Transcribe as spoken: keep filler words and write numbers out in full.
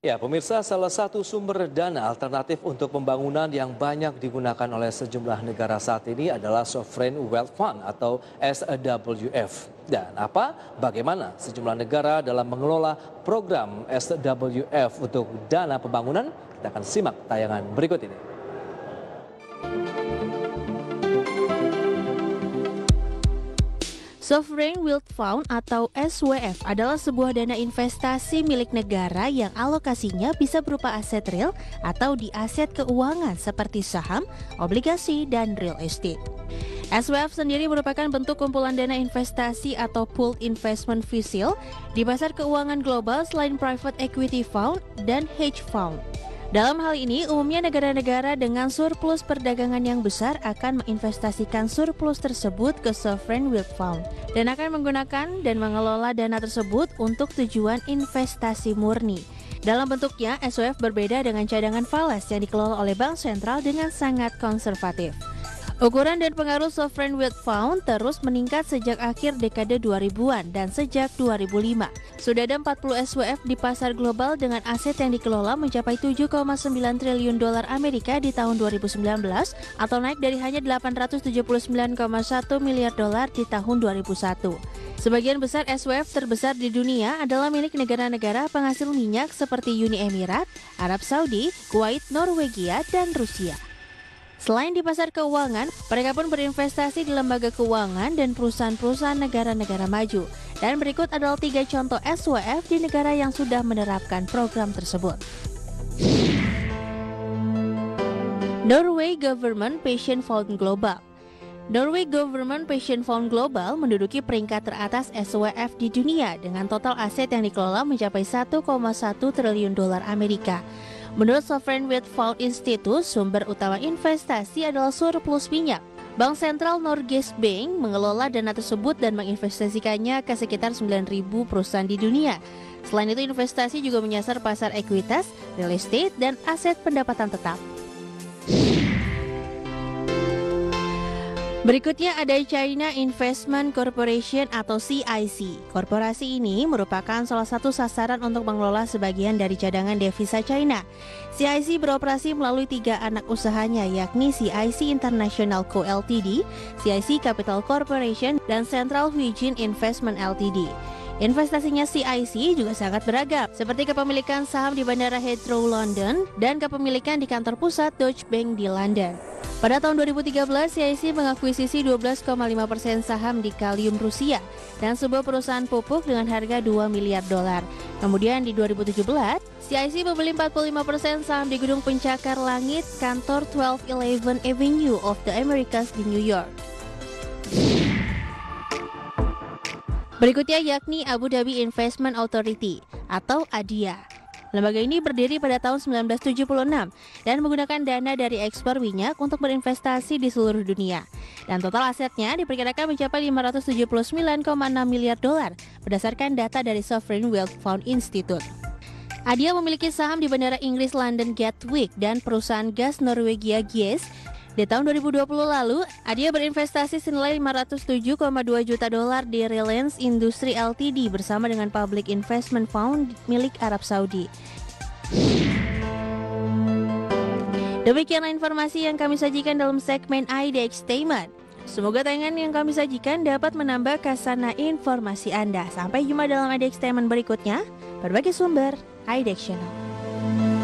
Ya, pemirsa, salah satu sumber dana alternatif untuk pembangunan yang banyak digunakan oleh sejumlah negara saat ini adalah Sovereign Wealth Fund atau S W F. Dan apa? Bagaimana sejumlah negara dalam mengelola program S W F untuk dana pembangunan? Kita akan simak tayangan berikut ini. Sovereign Wealth Fund atau S W F adalah sebuah dana investasi milik negara yang alokasinya bisa berupa aset real atau di aset keuangan seperti saham, obligasi, dan real estate. S W F sendiri merupakan bentuk kumpulan dana investasi atau pooled investment vehicle di pasar keuangan global selain private equity fund dan hedge fund. Dalam hal ini, umumnya negara-negara dengan surplus perdagangan yang besar akan menginvestasikan surplus tersebut ke Sovereign Wealth Fund dan akan menggunakan dan mengelola dana tersebut untuk tujuan investasi murni. Dalam bentuknya, S W F berbeda dengan cadangan falas yang dikelola oleh bank sentral dengan sangat konservatif. Ukuran dan pengaruh Sovereign Wealth Fund terus meningkat sejak akhir dekade dua ribuan dan sejak dua ribu lima. Sudah ada empat puluh S W F di pasar global dengan aset yang dikelola mencapai tujuh koma sembilan triliun dolar Amerika di tahun dua ribu sembilan belas atau naik dari hanya delapan ratus tujuh puluh sembilan koma satu miliar dolar di tahun dua ribu satu. Sebagian besar S W F terbesar di dunia adalah milik negara-negara penghasil minyak seperti Uni Emirat, Arab Saudi, Kuwait, Norwegia, dan Rusia. Selain di pasar keuangan, mereka pun berinvestasi di lembaga keuangan dan perusahaan-perusahaan negara-negara maju. Dan berikut adalah tiga contoh S W F di negara yang sudah menerapkan program tersebut. Norway Government Pension Fund Global. Norway Government Pension Fund Global menduduki peringkat teratas S W F di dunia dengan total aset yang dikelola mencapai satu koma satu triliun dolar Amerika. Menurut Sovereign Wealth Fund Institute, sumber utama investasi adalah surplus minyak. Bank Sentral Norges Bank mengelola dana tersebut dan menginvestasikannya ke sekitar sembilan ribu perusahaan di dunia. Selain itu, investasi juga menyasar pasar ekuitas, real estate, dan aset pendapatan tetap. Berikutnya ada China Investment Corporation atau C I C. Korporasi ini merupakan salah satu sasaran untuk mengelola sebagian dari cadangan devisa China. C I C beroperasi melalui tiga anak usahanya, yakni C I C International Co Ltd, C I C Capital Corporation, dan Central Huijin Investment Ltd. Investasinya C I C juga sangat beragam, seperti kepemilikan saham di Bandara Heathrow London dan kepemilikan di kantor pusat Deutsche Bank di London. Pada tahun dua ribu tiga belas, C I C mengakuisisi dua belas koma lima persen saham di Kalium Rusia dan sebuah perusahaan pupuk dengan harga dua miliar dolar. Kemudian di dua ribu tujuh belas, C I C membeli empat puluh lima persen saham di gedung pencakar langit kantor twelve eleven Avenue of the Americas di New York. Berikutnya yakni Abu Dhabi Investment Authority atau A D I A. Lembaga ini berdiri pada tahun sembilan belas tujuh puluh enam dan menggunakan dana dari ekspor minyak untuk berinvestasi di seluruh dunia. Dan total asetnya diperkirakan mencapai lima ratus tujuh puluh sembilan koma enam miliar dolar berdasarkan data dari Sovereign Wealth Fund Institute. A D I A memiliki saham di Bandara Inggris London Gatwick dan perusahaan gas Norwegia Gies. Di tahun dua ribu dua puluh lalu, A D I A berinvestasi senilai lima ratus tujuh koma dua juta dolar di Reliance Industry Ltd bersama dengan Public Investment Fund milik Arab Saudi. Demikianlah informasi yang kami sajikan dalam segmen I D Xtainment. Semoga tayangan yang kami sajikan dapat menambah khazanah informasi Anda. Sampai jumpa dalam I D Xtainment berikutnya. Berbagai sumber, I D X Channel.